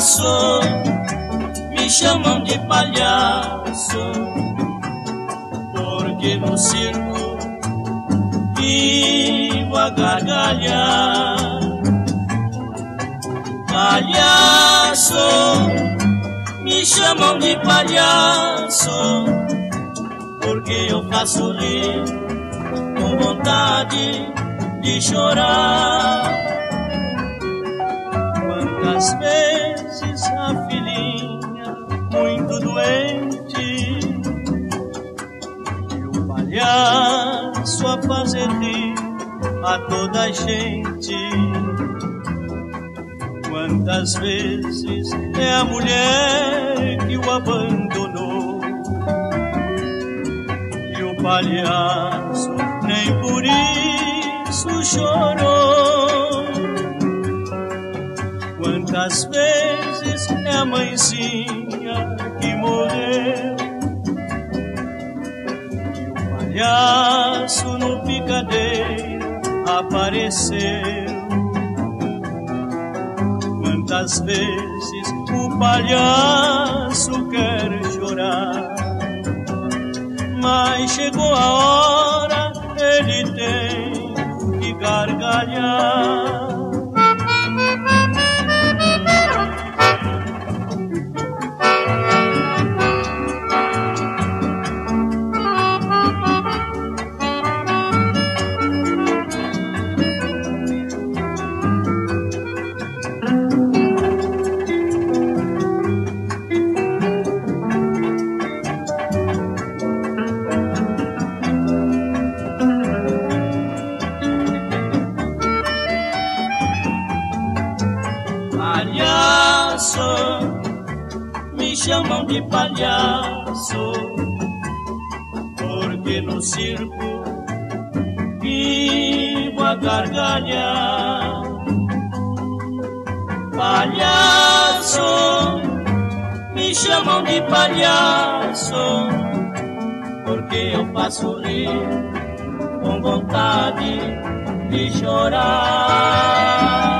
palhaço, me chamam de palhaço, porque no circo vivo a gargalhar. Palhaço, me chamam de palhaço, porque eu faço rir com vontade de chorar. Quantas vezes a filhinha muito doente e o palhaço a fazer rir a toda a gente. Quantas vezes é a mulher que o abandonou e o palhaço nem por isso chorou. Quantas vezes é a mãezinha que morreu e o palhaço no picadeiro apareceu. Quantas vezes o palhaço quer chorar, mas chegou a hora, ele tem que gargalhar. Palhaço, me chamam de palhaço, porque no circo vivo a gargalhar. Palhaço, me chamam de palhaço, porque eu faço rir com vontade de chorar.